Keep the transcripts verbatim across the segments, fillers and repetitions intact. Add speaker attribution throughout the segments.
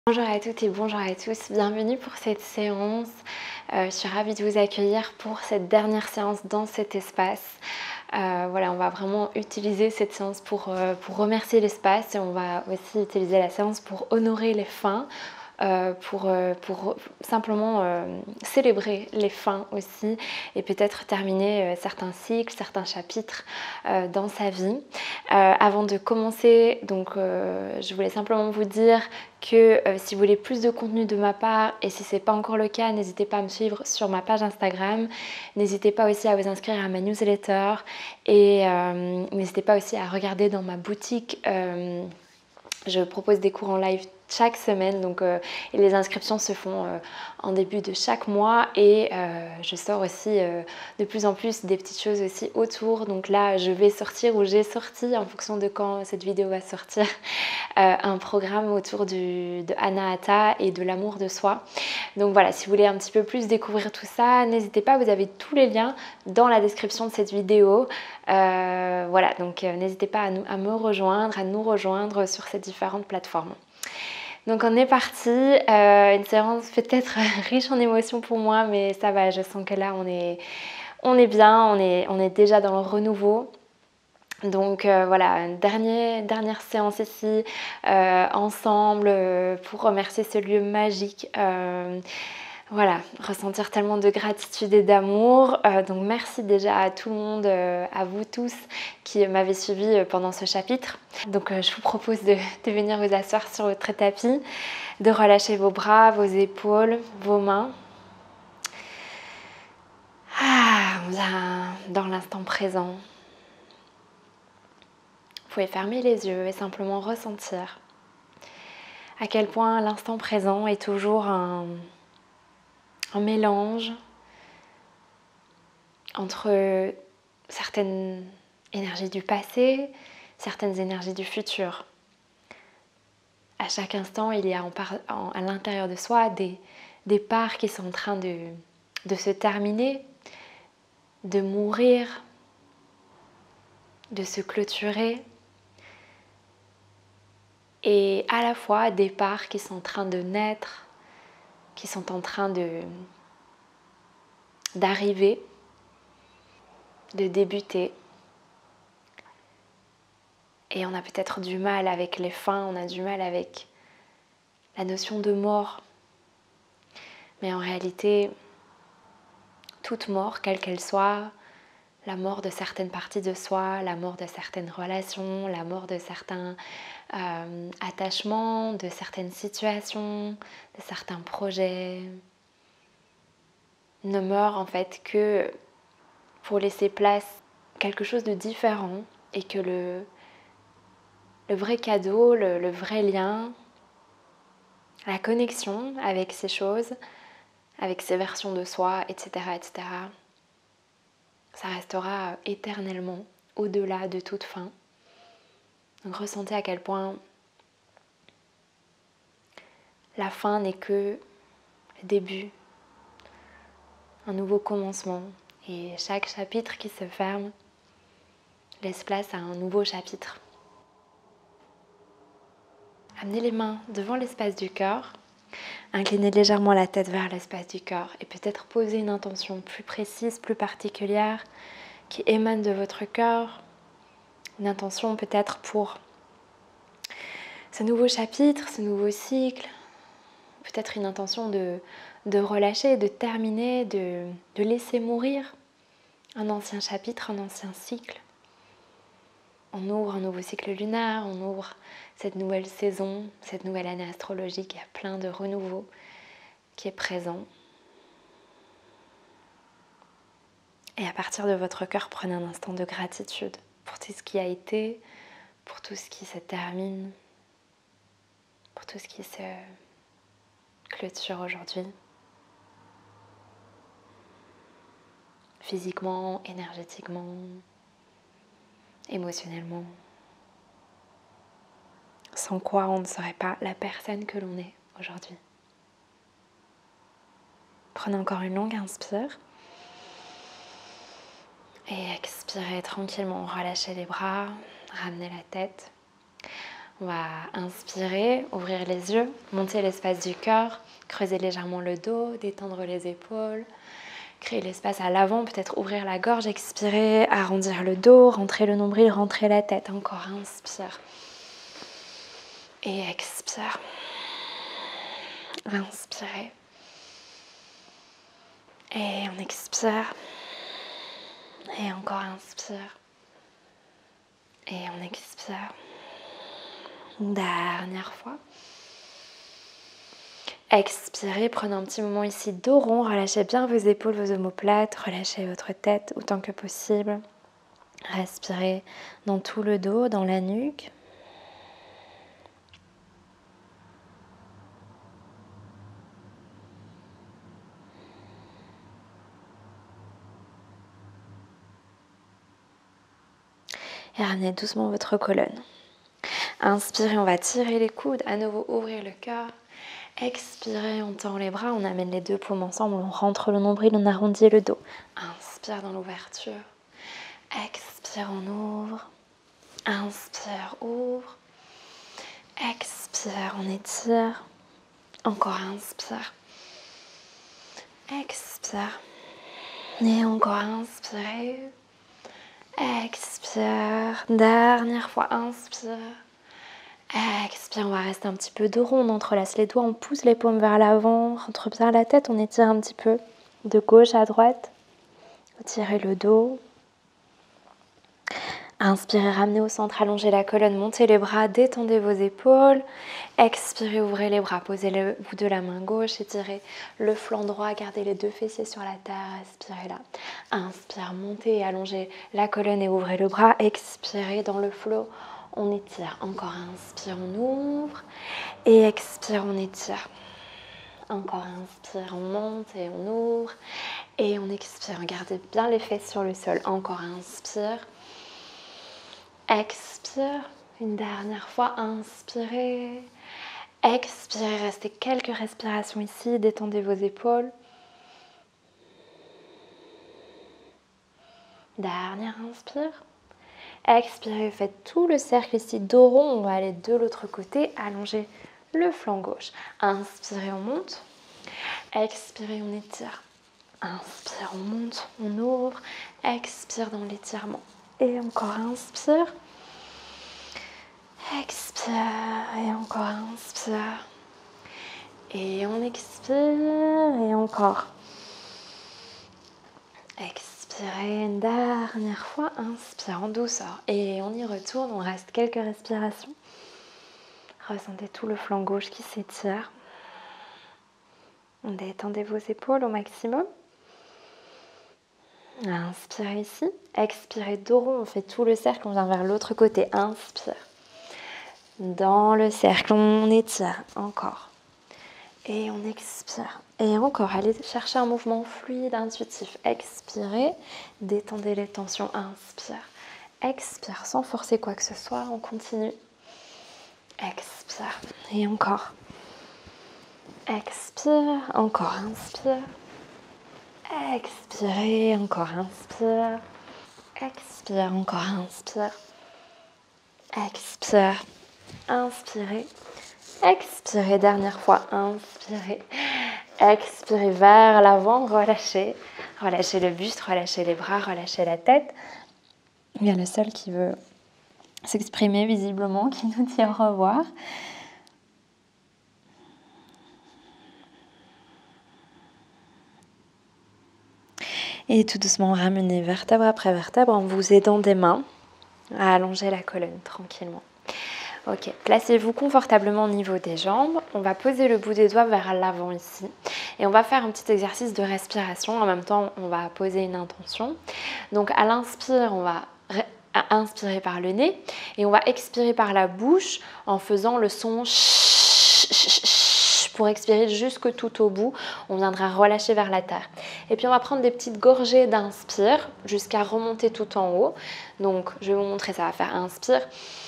Speaker 1: Bonjour à toutes et bonjour à tous, bienvenue pour cette séance. Euh, je suis ravie de vous accueillir pour cette dernière séance dans cet espace. Euh, voilà, on va vraiment utiliser cette séance pour, euh, pour remercier l'espace et on va aussi utiliser la séance pour honorer les fins. Euh, pour, euh, pour simplement euh, célébrer les fins aussi et peut-être terminer euh, certains cycles, certains chapitres euh, dans sa vie. Euh, avant de commencer, donc, euh, je voulais simplement vous dire que euh, si vous voulez plus de contenu de ma part et si ce n'est pas encore le cas, n'hésitez pas à me suivre sur ma page Instagram. N'hésitez pas aussi à vous inscrire à ma newsletter et euh, n'hésitez pas aussi à regarder dans ma boutique. Euh, je propose des cours en live chaque semaine, donc euh, et les inscriptions se font euh, en début de chaque mois et euh, je sors aussi euh, de plus en plus des petites choses aussi autour. Donc là, je vais sortir ou j'ai sorti en fonction de quand cette vidéo va sortir euh, un programme autour du, de Anahata et de l'amour de soi. Donc voilà, si vous voulez un petit peu plus découvrir tout ça, n'hésitez pas, vous avez tous les liens dans la description de cette vidéo. Euh, voilà, donc euh, n'hésitez pas à, nous, à me rejoindre, à nous rejoindre sur ces différentes plateformes. Donc on est parti, euh, une séance peut-être riche en émotions pour moi, mais ça va, je sens que là on est, on est bien, on est, on est déjà dans le renouveau. Donc euh, voilà, une dernière, dernière séance ici, euh, ensemble, euh, pour remercier ce lieu magique. Euh, Voilà, ressentir tellement de gratitude et d'amour. Euh, donc merci déjà à tout le monde, euh, à vous tous qui m'avez suivi pendant ce chapitre. Donc euh, je vous propose de, de venir vous asseoir sur votre tapis, de relâcher vos bras, vos épaules, vos mains. Ah, on vient dans l'instant présent. Vous pouvez fermer les yeux et simplement ressentir à quel point l'instant présent est toujours un, un mélange entre certaines énergies du passé, certaines énergies du futur. À chaque instant, il y a en par, en, à l'intérieur de soi des, des parts qui sont en train de, de se terminer, de mourir, de se clôturer, et à la fois des parts qui sont en train de naître, qui sont en train de, d'arriver, de débuter. Et on a peut-être du mal avec les fins, on a du mal avec la notion de mort. Mais en réalité, toute mort, quelle qu'elle soit, la mort de certaines parties de soi, la mort de certaines relations, la mort de certains euh, attachements, de certaines situations, de certains projets, ne meurt en fait que pour laisser place à quelque chose de différent et que le, le vrai cadeau, le, le vrai lien, la connexion avec ces choses, avec ces versions de soi, et cetera, et cetera, ça restera éternellement au-delà de toute fin. Donc ressentez à quel point la fin n'est que le début, un nouveau commencement. Et chaque chapitre qui se ferme laisse place à un nouveau chapitre. Amenez les mains devant l'espace du cœur, inclinez légèrement la tête vers l'espace du cœur et peut-être poser une intention plus précise, plus particulière qui émane de votre cœur. Une intention peut-être pour ce nouveau chapitre, ce nouveau cycle. Peut-être une intention de, de relâcher, de terminer, de, de laisser mourir un ancien chapitre, un ancien cycle. On ouvre un nouveau cycle lunaire, on ouvre cette nouvelle saison, cette nouvelle année astrologique. Il y a plein de renouveau qui est présent. Et à partir de votre cœur, prenez un instant de gratitude pour tout ce qui a été, pour tout ce qui se termine, pour tout ce qui se clôture aujourd'hui. Physiquement, énergétiquement, émotionnellement. Sans quoi on ne serait pas la personne que l'on est aujourd'hui. Prenez encore une longue inspire. Et expirez tranquillement, relâchez les bras, ramenez la tête. On va inspirer, ouvrir les yeux, monter l'espace du cœur, creuser légèrement le dos, détendre les épaules, créer l'espace à l'avant, peut-être ouvrir la gorge, expirer, arrondir le dos, rentrer le nombril, rentrer la tête. Encore, inspire. Et expire. Inspirez. Et on expire. Et encore inspire. Et on expire. Dernière fois. Expirez, prenez un petit moment ici dos rond, relâchez bien vos épaules, vos omoplates, relâchez votre tête autant que possible. Respirez dans tout le dos, dans la nuque. Et ramenez doucement votre colonne. Inspirez, on va tirer les coudes, à nouveau ouvrir le cœur. Expirez, on tend les bras, on amène les deux paumes ensemble, on rentre le nombril, on arrondit le dos. Inspire dans l'ouverture. Expire, on ouvre. Inspire, ouvre. Expire, on étire. Encore inspire. Expire. Et encore inspirez. Expire. Dernière fois, inspire. Expire, on va rester un petit peu dos rond, on entrelace les doigts, on pousse les paumes vers l'avant, rentre bien la tête, on étire un petit peu de gauche à droite. Tirez le dos. Inspirez, ramenez au centre, allongez la colonne, montez les bras, détendez vos épaules. Expirez, ouvrez les bras, posez le bout de la main gauche, étirez le flanc droit, gardez les deux fessiers sur la terre, respirez là. Inspire, montez et allongez la colonne et ouvrez le bras. Expirez dans le flot. On étire, encore inspire, on ouvre et expire, on étire. Encore inspire, on monte et on ouvre et on expire. Gardez bien les fesses sur le sol. Encore inspire, expire, une dernière fois, inspirez, expirez, restez quelques respirations ici, détendez vos épaules. Dernière inspire. Expirez, faites tout le cercle ici, dos rond, on va aller de l'autre côté, allongez le flanc gauche. Inspirez, on monte. Expirez, on étire. Inspire, on monte, on ouvre. Expire dans l'étirement. Et encore inspire. Expire, et encore inspire. Et on expire, et encore. Expirez une dernière fois, inspire en douceur et on y retourne, on reste quelques respirations. Ressentez tout le flanc gauche qui s'étire. Détendez vos épaules au maximum. Inspirez ici, expirez dos rond, on fait tout le cercle, on vient vers l'autre côté. Inspire. Dans le cercle, on étire encore. Et on expire. Et encore, allez chercher un mouvement fluide, intuitif. Expirez, détendez les tensions. Inspire. Expire, sans forcer quoi que ce soit, on continue. Expire. Et encore. Expire, encore inspire. Expirez, encore inspire. Expire, encore inspire. Expire. Inspirez. Expirez, dernière fois, inspirez. Expirez vers l'avant, relâchez. Relâchez le buste, relâchez les bras, relâchez la tête. Il y a le sol qui veut s'exprimer visiblement, qui nous dit au revoir. Et tout doucement, ramenez vertèbre après vertèbre en vous aidant des mains à allonger la colonne tranquillement. Ok, placez-vous confortablement au niveau des jambes. On va poser le bout des doigts vers l'avant ici. Et on va faire un petit exercice de respiration. En même temps, on va poser une intention. Donc à l'inspire, on va inspirer par le nez. Et on va expirer par la bouche en faisant le son pour expirer jusque tout au bout. On viendra relâcher vers la terre. Et puis on va prendre des petites gorgées d'inspire jusqu'à remonter tout en haut. Donc je vais vous montrer, ça va faire inspire.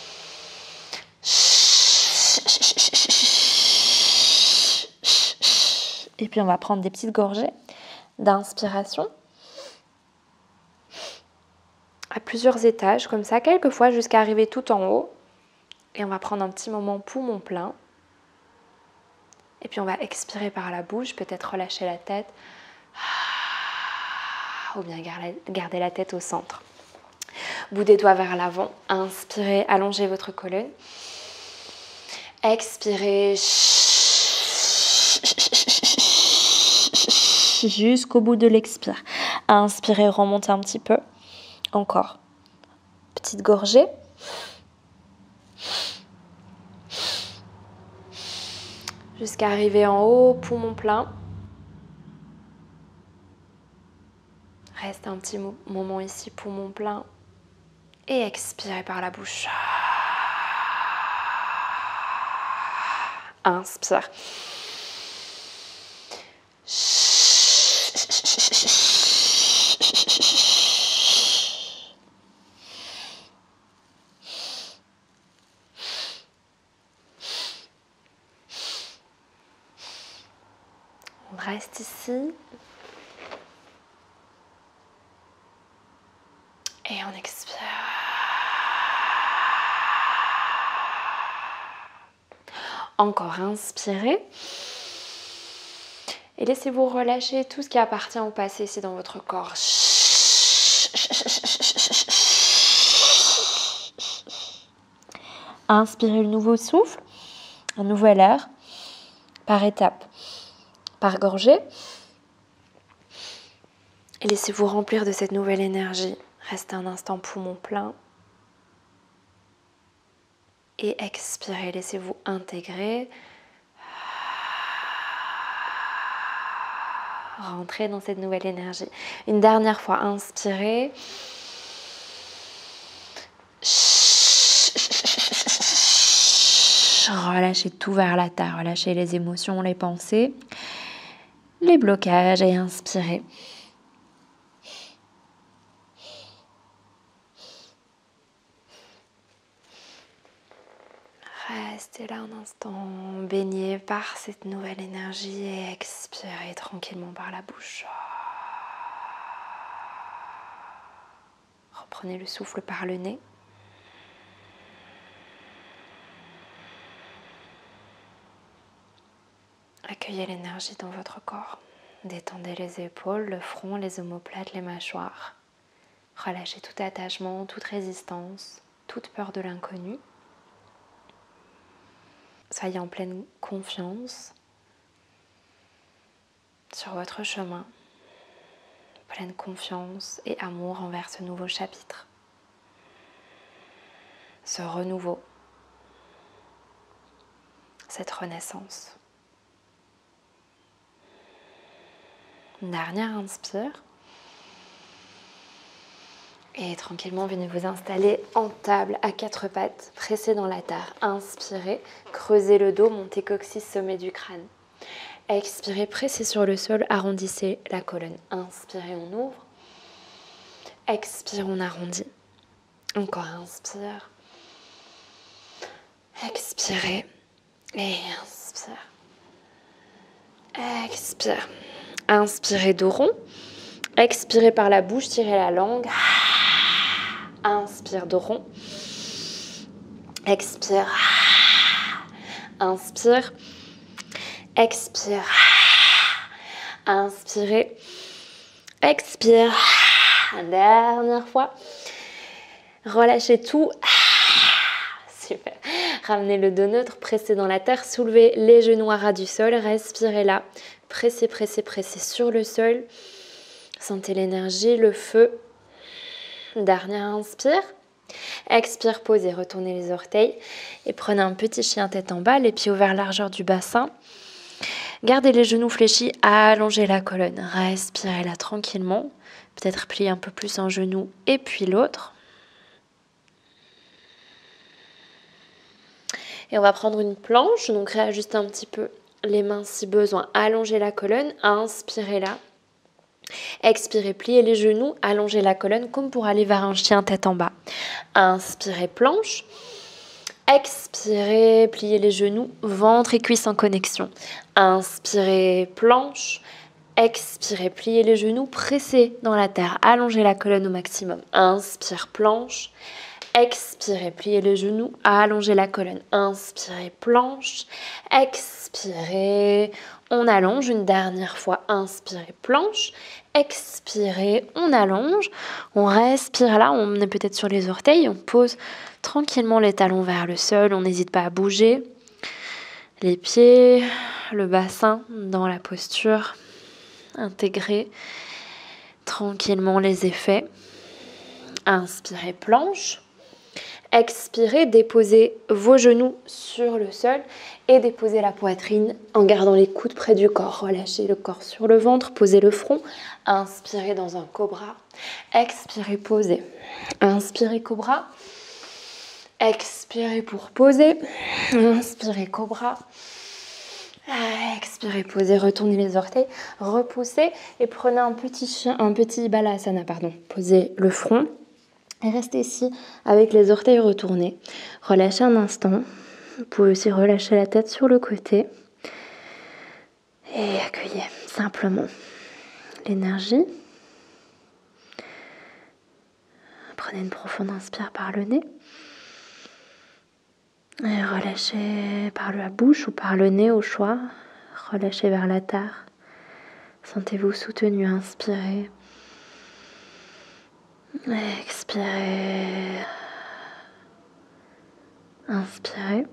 Speaker 1: Et puis on va prendre des petites gorgées d'inspiration à plusieurs étages, comme ça, quelquefois jusqu'à arriver tout en haut. Et on va prendre un petit moment poumon plein. Et puis on va expirer par la bouche, peut-être relâcher la tête. Ou bien garder la tête au centre. Bout des doigts vers l'avant. Inspirez, allongez votre colonne. Expirez. Jusqu'au bout de l'expire. Inspirez, remontez un petit peu. Encore. Petite gorgée. Jusqu'à arriver en haut, poumon plein. Reste un petit moment ici, poumon plein. Et expirez par la bouche. Inspire. On reste ici. Et on expire. Encore inspirez. Et laissez-vous relâcher tout ce qui appartient au passé ici dans votre corps. Inspirez le nouveau souffle, un nouvel air, par étapes, par gorgée. Et laissez-vous remplir de cette nouvelle énergie. Restez un instant poumon plein. Et expirez, laissez-vous intégrer. Rentrez dans cette nouvelle énergie. Une dernière fois, inspirez. Relâchez tout vers la terre. Relâchez les émotions, les pensées, les blocages et inspirez. Restez là un instant, baigné par cette nouvelle énergie et expirez tranquillement par la bouche. Reprenez le souffle par le nez. Accueillez l'énergie dans votre corps. Détendez les épaules, le front, les omoplates, les mâchoires. Relâchez tout attachement, toute résistance, toute peur de l'inconnu. Soyez en pleine confiance sur votre chemin, pleine confiance et amour envers ce nouveau chapitre, ce renouveau, cette renaissance. Une dernière inspire. Et tranquillement, venez vous installer en table à quatre pattes, pressez dans la terre. Inspirez, creusez le dos, montez coccyx, sommet du crâne. Expirez, pressez sur le sol, arrondissez la colonne. Inspirez, on ouvre. Expire, on arrondit. Encore inspire. Expirez. Et inspire. Expire. Inspirez, dos rond. Expirez par la bouche, tirez la langue. Inspire, dos rond. Expire. Inspire. Expire. Inspirez. Expire. Dernière fois. Relâchez tout. Super. Ramenez le dos neutre, pressez dans la terre, soulevez les genoux à ras du sol, respirez là. Pressez, pressez, pressez sur le sol. Sentez l'énergie, le feu. Dernière inspire. Expire, posez, retournez les orteils. Et prenez un petit chien tête en bas, les pieds ouverts largeur du bassin. Gardez les genoux fléchis, allongez la colonne. Respirez là tranquillement. Peut-être plier un peu plus un genou et puis l'autre. Et on va prendre une planche, donc réajuster un petit peu les mains si besoin. Allongez la colonne, inspirez là. Expirez, pliez les genoux, allongez la colonne comme pour aller vers un chien tête en bas. Inspirez, planche. Expirez, pliez les genoux, ventre et cuisses en connexion. Inspirez, planche. Expirez, pliez les genoux, pressez dans la terre, allongez la colonne au maximum. Inspire, planche. Expirez, pliez les genoux, allongez la colonne. Inspirez, planche. Expirez, on allonge une dernière fois. Inspirez, planche. Expirez, on allonge. On respire là, on est peut-être sur les orteils. On pose tranquillement les talons vers le sol. On n'hésite pas à bouger les pieds, le bassin dans la posture. Intégrer tranquillement les effets. Inspirez, planche. Expirez, déposez vos genoux sur le sol et déposez la poitrine en gardant les coudes près du corps. Relâchez le corps sur le ventre, posez le front. Inspirez dans un cobra. Expirez, posez. Inspirez, cobra. Expirez pour poser. Inspirez, cobra. Expirez, posez, retournez les orteils, repoussez et prenez un petit chien, un petit balasana, pardon. Posez le front. Et restez ici avec les orteils retournés. Relâchez un instant. Vous pouvez aussi relâcher la tête sur le côté. Et accueillez simplement l'énergie. Prenez une profonde inspire par le nez. Et relâchez par la bouche ou par le nez au choix. Relâchez vers la terre. Sentez-vous soutenu. Inspirez. Expirez. Inspirez.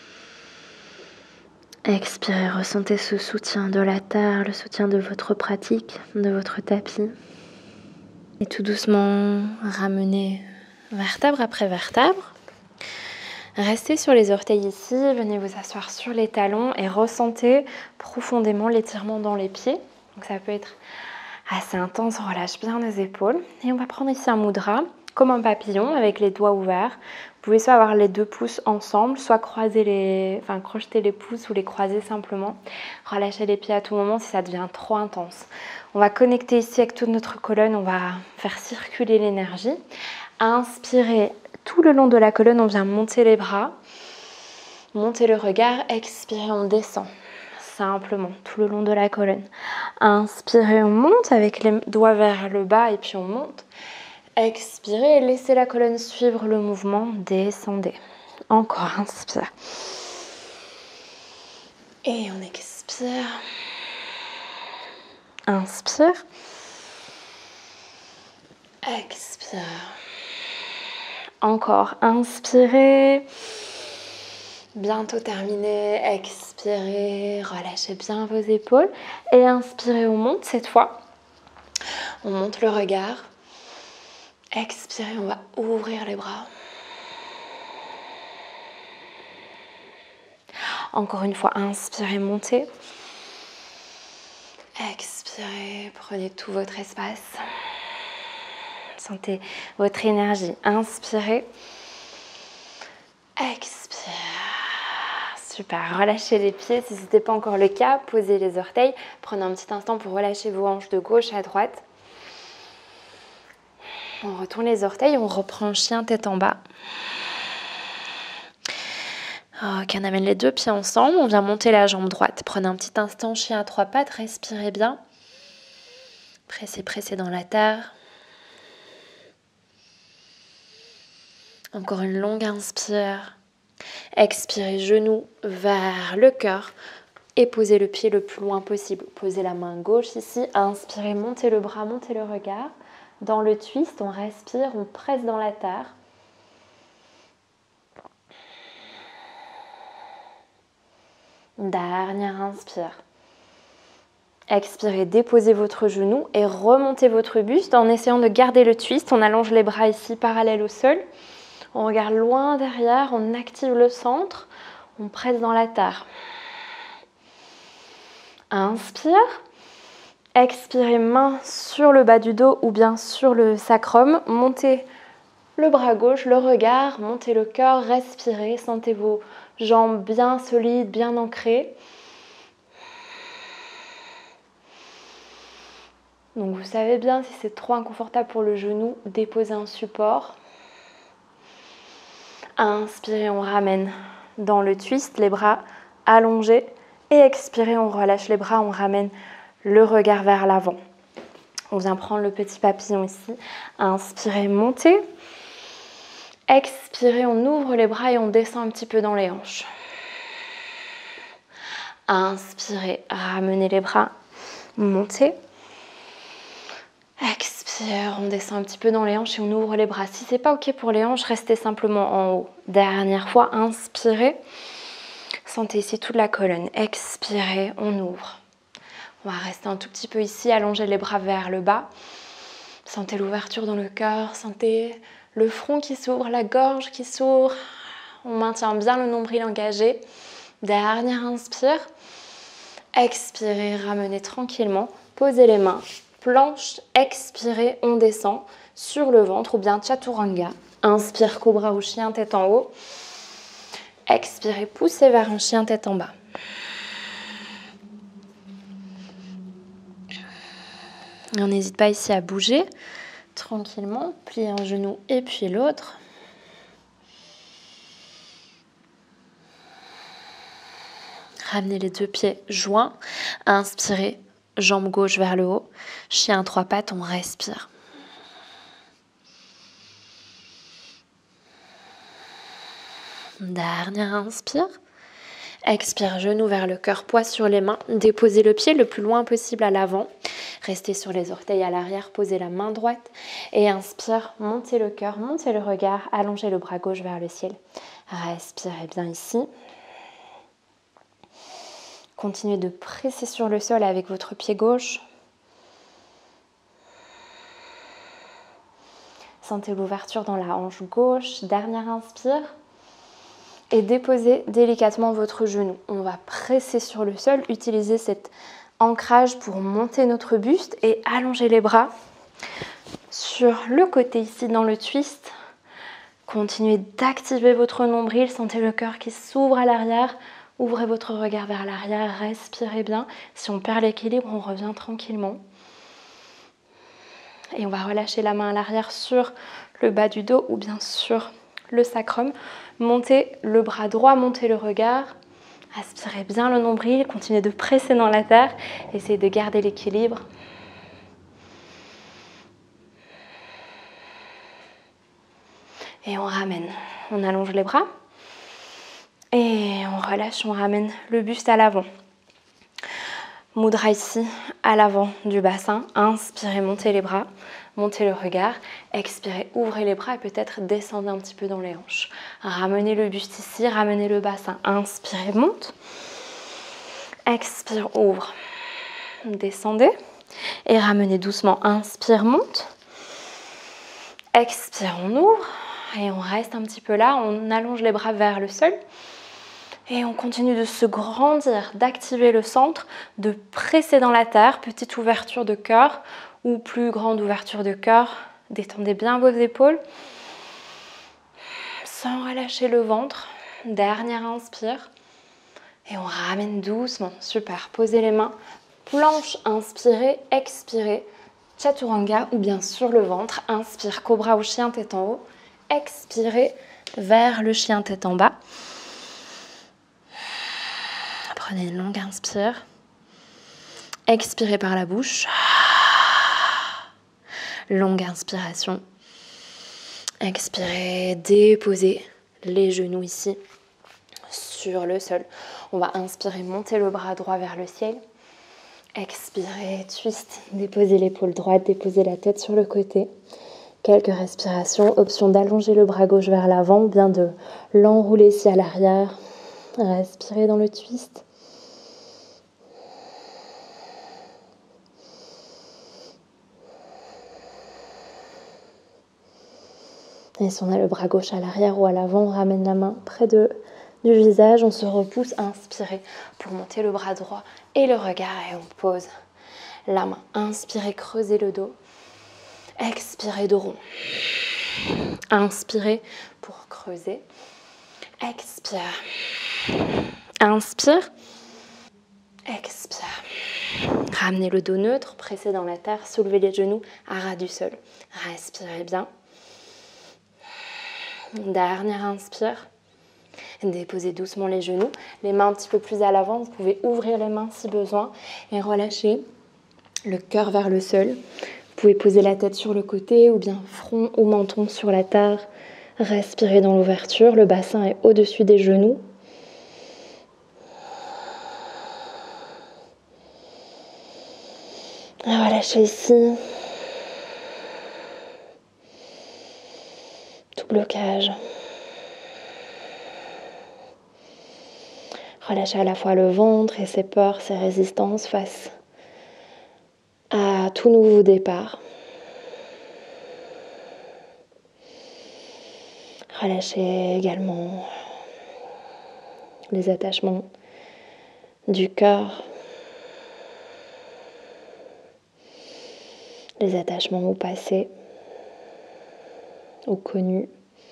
Speaker 1: Expirez. Ressentez ce soutien de la terre, le soutien de votre pratique, de votre tapis. Et tout doucement, ramenez vertèbre après vertèbre. Restez sur les orteils ici. Venez vous asseoir sur les talons et ressentez profondément l'étirement dans les pieds. Donc ça peut être assez intense, on relâche bien les épaules. Et on va prendre ici un mudra, comme un papillon, avec les doigts ouverts. Vous pouvez soit avoir les deux pouces ensemble, soit croiser les, enfin, crocheter les pouces ou les croiser simplement. Relâchez les pieds à tout moment si ça devient trop intense. On va connecter ici avec toute notre colonne, on va faire circuler l'énergie. Inspirez tout le long de la colonne, on vient monter les bras, monter le regard, expirez, on descend. Simplement, tout le long de la colonne. Inspirez, on monte avec les doigts vers le bas et puis on monte. Expirez, laissez la colonne suivre le mouvement. Descendez. Encore, inspire. Et on expire. Inspire. Expire. Encore, inspirez. Bientôt terminé, expirez, relâchez bien vos épaules et inspirez, on monte cette fois. On monte le regard. Expirez, on va ouvrir les bras. Encore une fois, inspirez, montez. Expirez, prenez tout votre espace. Sentez votre énergie. Inspirez. Expire. Super. Relâchez les pieds. Si ce n'était pas encore le cas, posez les orteils. Prenez un petit instant pour relâcher vos hanches de gauche à droite. On retourne les orteils. On reprend chien tête en bas. Ok, on amène les deux pieds ensemble. On vient monter la jambe droite. Prenez un petit instant chien à trois pattes. Respirez bien. Pressez, pressez dans la terre. Encore une longue inspire. Expirez, genoux vers le cœur et posez le pied le plus loin possible. Posez la main gauche ici. Inspirez, montez le bras, montez le regard. Dans le twist, on respire, on presse dans la terre. Dernière inspire. Expirez, déposez votre genou et remontez votre buste en essayant de garder le twist. On allonge les bras ici parallèles au sol. On regarde loin derrière, on active le centre, on presse dans la terre. Inspire. Expirez, main sur le bas du dos ou bien sur le sacrum. Montez le bras gauche, le regard, montez le cœur, respirez. Sentez vos jambes bien solides, bien ancrées. Donc vous savez bien si c'est trop inconfortable pour le genou, déposez un support. Inspirez, on ramène dans le twist, les bras allongés. Et expirez, on relâche les bras, on ramène le regard vers l'avant. On vient prendre le petit papillon ici. Inspirez, montez. Expirez, on ouvre les bras et on descend un petit peu dans les hanches. Inspirez, ramenez les bras, montez. Expire, on descend un petit peu dans les hanches et on ouvre les bras. Si c'est pas ok pour les hanches, restez simplement en haut. Dernière fois, inspirez. Sentez ici toute la colonne. Expirez, on ouvre. On va rester un tout petit peu ici, allonger les bras vers le bas. Sentez l'ouverture dans le cœur, sentez le front qui s'ouvre, la gorge qui s'ouvre. On maintient bien le nombril engagé. Dernière inspire. Expirez, ramenez tranquillement. Posez les mains. Planche, expirez, on descend sur le ventre ou bien chaturanga. Inspire, cobra ou chien tête en haut. Expirez, poussez vers un chien tête en bas. On n'hésite pas ici à bouger tranquillement, plier un genou et puis l'autre. Ramenez les deux pieds joints. Inspirez, jambe gauche vers le haut. Chien trois pattes, on respire. Dernière inspire. Expire, genou vers le cœur, poids sur les mains. Déposez le pied le plus loin possible à l'avant. Restez sur les orteils à l'arrière, posez la main droite. Et inspire, montez le cœur, montez le regard, allongez le bras gauche vers le ciel. Respirez bien ici. Continuez de presser sur le sol avec votre pied gauche. Sentez l'ouverture dans la hanche gauche. Dernière inspire. Et déposez délicatement votre genou. On va presser sur le sol, utiliser cet ancrage pour monter notre buste et allonger les bras sur le côté ici dans le twist. Continuez d'activer votre nombril, sentez le cœur qui s'ouvre à l'arrière. Ouvrez votre regard vers l'arrière, respirez bien. Si on perd l'équilibre, on revient tranquillement. Et on va relâcher la main à l'arrière sur le bas du dos ou bien sur le sacrum. Montez le bras droit, montez le regard. Aspirez bien le nombril, continuez de presser dans la terre. Essayez de garder l'équilibre. Et on ramène. On allonge les bras. Et on relâche, on ramène le buste à l'avant. Mudra ici, à l'avant du bassin. Inspirez, montez les bras, montez le regard. Expirez, ouvrez les bras et peut-être descendez un petit peu dans les hanches. Ramenez le buste ici, ramenez le bassin. Inspirez, monte. Expire, ouvre. Descendez. Et ramenez doucement. Inspire, monte. Expire, on ouvre. Et on reste un petit peu là. On allonge les bras vers le sol. Et on continue de se grandir, d'activer le centre, de presser dans la terre. Petite ouverture de cœur ou plus grande ouverture de cœur. Détendez bien vos épaules. Sans relâcher le ventre. Dernière inspire. Et on ramène doucement. Super. Posez les mains. Planche, inspirez, expirez. Chaturanga ou bien sur le ventre. Inspire, cobra ou chien tête en haut. Expirez vers le chien tête en bas. Prenez une longue inspire. Expirez par la bouche. Longue inspiration. Expirez, déposez les genoux ici sur le sol. On va inspirer, monter le bras droit vers le ciel. Expirez, twist, déposez l'épaule droite, déposez la tête sur le côté. Quelques respirations. Option d'allonger le bras gauche vers l'avant ou bien de l'enrouler ici à l'arrière. Respirez dans le twist. Et si on a le bras gauche à l'arrière ou à l'avant, on ramène la main près de, du visage, on se repousse, inspirez pour monter le bras droit et le regard et on pose la main. Inspirez, creusez le dos. Expirez, dos rond. Inspirez pour creuser. Expire. Inspire. Expire. Ramenez le dos neutre, pressez dans la terre, soulevez les genoux à ras du sol. Respirez bien. Dernière inspire. Déposez doucement les genoux, les mains un petit peu plus à l'avant. Vous pouvez ouvrir les mains si besoin et relâcher le cœur vers le sol. Vous pouvez poser la tête sur le côté ou bien front ou menton sur la terre. Respirez dans l'ouverture, le bassin est au-dessus des genoux. Relâchez ici. Tout blocage. Relâchez à la fois le ventre et ses peurs, ses résistances face à tout nouveau départ. Relâchez également les attachements du cœur, les attachements au passé, au connu.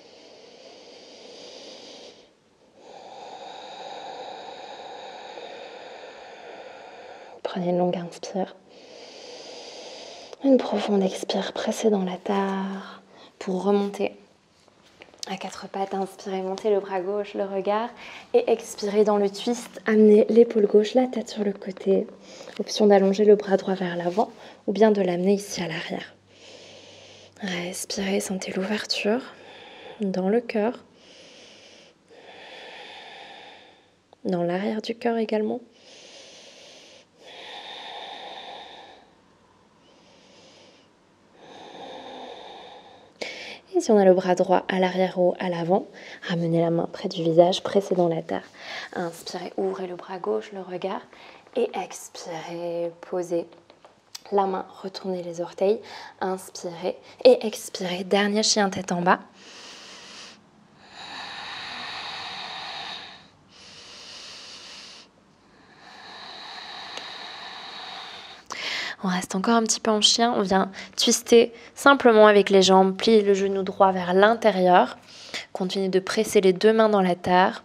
Speaker 1: Prenez une longue inspire. Une profonde expire, pressez dans la terre pour remonter à quatre pattes. Inspirez, montez le bras gauche, le regard et expirez dans le twist. Amenez l'épaule gauche, la tête sur le côté. Option d'allonger le bras droit vers l'avant ou bien de l'amener ici à l'arrière. Respirez, sentez l'ouverture dans le cœur, dans l'arrière du cœur également. Et si on a le bras droit à l'arrière ou à l'avant, ramenez la main près du visage, pressez dans la terre. Inspirez, ouvrez le bras gauche, le regard. Et expirez, posez la main, retournez les orteils. Inspirez et expirez. Dernier chien tête en bas. On reste encore un petit peu en chien. On vient twister simplement avec les jambes. Pliez le genou droit vers l'intérieur. Continuez de presser les deux mains dans la terre.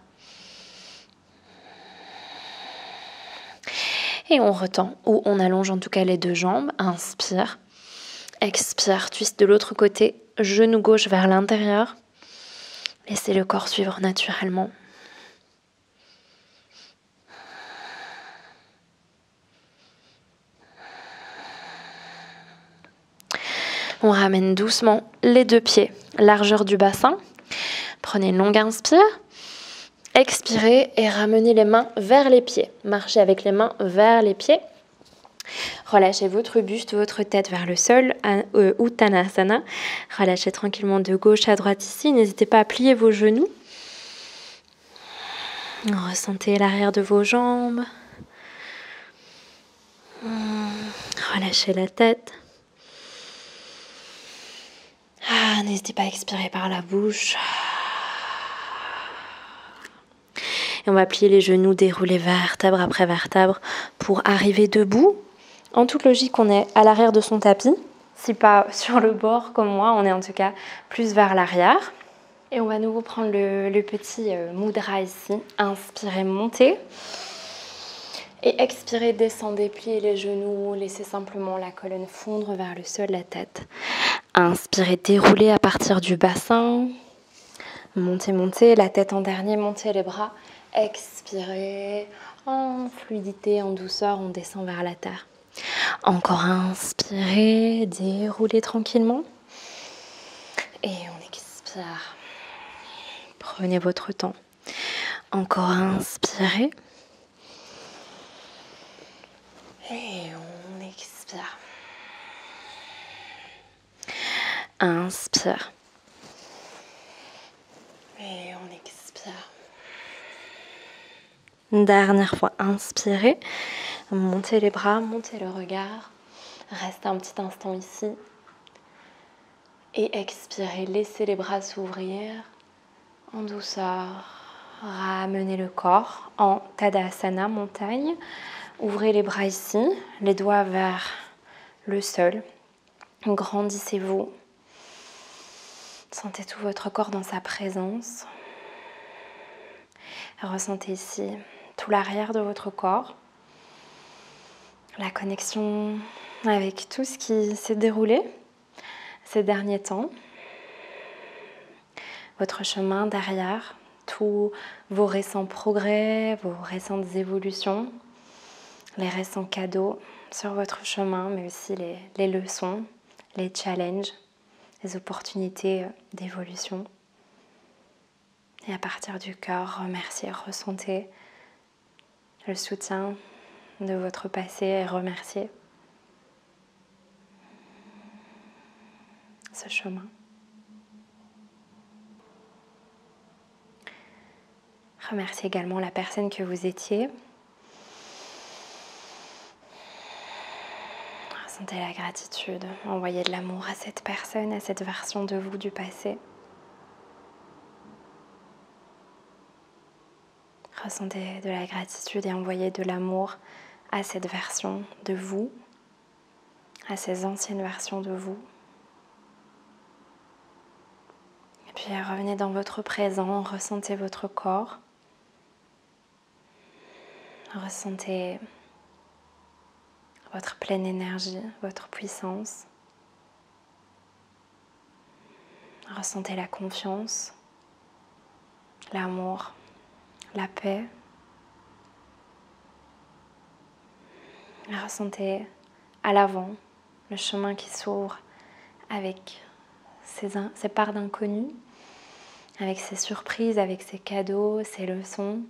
Speaker 1: Et on retend, ou on allonge en tout cas les deux jambes. Inspire. Expire. Twist de l'autre côté. Genou gauche vers l'intérieur. Laissez le corps suivre naturellement. On ramène doucement les deux pieds, largeur du bassin. Prenez une longue inspire. Expirez et ramenez les mains vers les pieds. Marchez avec les mains vers les pieds. Relâchez votre buste, votre tête vers le sol, euh, Uttanasana. Relâchez tranquillement de gauche à droite ici. N'hésitez pas à plier vos genoux. Ressentez l'arrière de vos jambes. Relâchez la tête. Ah, n'hésitez pas à expirer par la bouche. Et on va plier les genoux, dérouler vertèbre après vertèbre pour arriver debout. En toute logique, on est à l'arrière de son tapis. Si pas sur le bord comme moi, on est en tout cas plus vers l'arrière. Et on va à nouveau prendre le, le petit mudra ici. Inspirez, montez. Et expirez, descendez, pliez les genoux. Laissez simplement la colonne fondre vers le sol, la tête. Inspirez, déroulez à partir du bassin. Montez, montez, la tête en dernier, montez les bras. Expirez, en fluidité, en douceur, on descend vers la terre. Encore inspirez, déroulez tranquillement. Et on expire. Prenez votre temps. Encore inspirez. Et on expire. Inspire. Et on expire. Dernière fois, inspirez. Montez les bras, montez le regard. Restez un petit instant ici. Et expirez, laissez les bras s'ouvrir en douceur. Ramenez le corps en Tadasana, montagne. Ouvrez les bras ici, les doigts vers le sol. Grandissez-vous. Sentez tout votre corps dans sa présence. Ressentez ici tout l'arrière de votre corps. La connexion avec tout ce qui s'est déroulé ces derniers temps. Votre chemin derrière, tous vos récents progrès, vos récentes évolutions, les récents cadeaux sur votre chemin, mais aussi les, les leçons, les challenges, les opportunités d'évolution. Et à partir du cœur, remerciez, ressentez le soutien de votre passé et remerciez ce chemin. Remerciez également la personne que vous étiez. Ressentez la gratitude, envoyez de l'amour à cette personne, à cette version de vous du passé. Ressentez de la gratitude et envoyez de l'amour à cette version de vous, à ces anciennes versions de vous. Et puis revenez dans votre présent, ressentez votre corps. Ressentez votre pleine énergie, votre puissance. Ressentez la confiance, l'amour, la paix. Ressentez à l'avant le chemin qui s'ouvre avec ses, ses parts d'inconnu, avec ses surprises, avec ses cadeaux, ses leçons.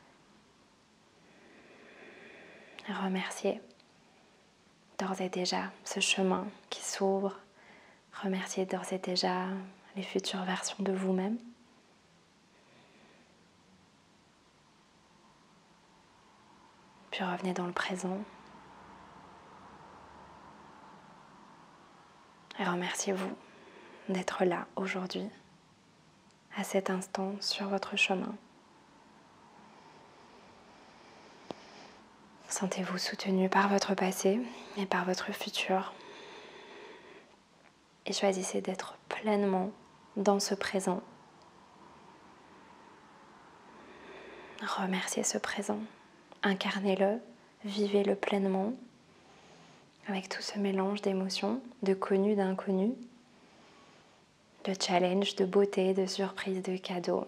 Speaker 1: Remerciez d'ores et déjà ce chemin qui s'ouvre. Remerciez d'ores et déjà les futures versions de vous-même. Puis revenez dans le présent. Et remerciez-vous d'être là aujourd'hui, à cet instant, sur votre chemin. Sentez-vous soutenu par votre passé et par votre futur. Et choisissez d'être pleinement dans ce présent. Remerciez ce présent. Incarnez-le, vivez-le pleinement, avec tout ce mélange d'émotions, de connu, d'inconnu, de challenge, de beauté, de surprise, de cadeaux,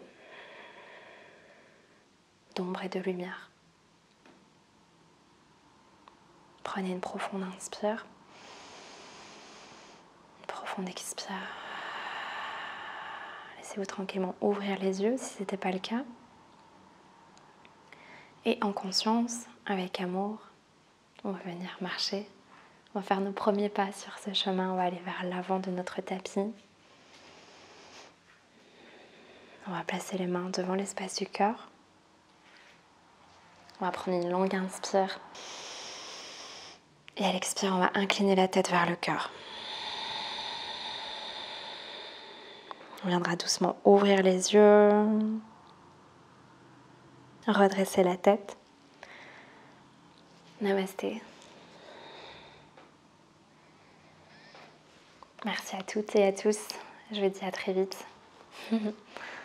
Speaker 1: d'ombre et de lumière. Prenez une profonde inspire, une profonde expire. Laissez-vous tranquillement ouvrir les yeux si ce n'était pas le cas. Et en conscience, avec amour, on va venir marcher. On va faire nos premiers pas sur ce chemin. On va aller vers l'avant de notre tapis. On va placer les mains devant l'espace du cœur. On va prendre une longue inspire. Et à l'expire, on va incliner la tête vers le cœur. On viendra doucement ouvrir les yeux. Redresser la tête. Namasté. Merci à toutes et à tous. Je vous dis à très vite.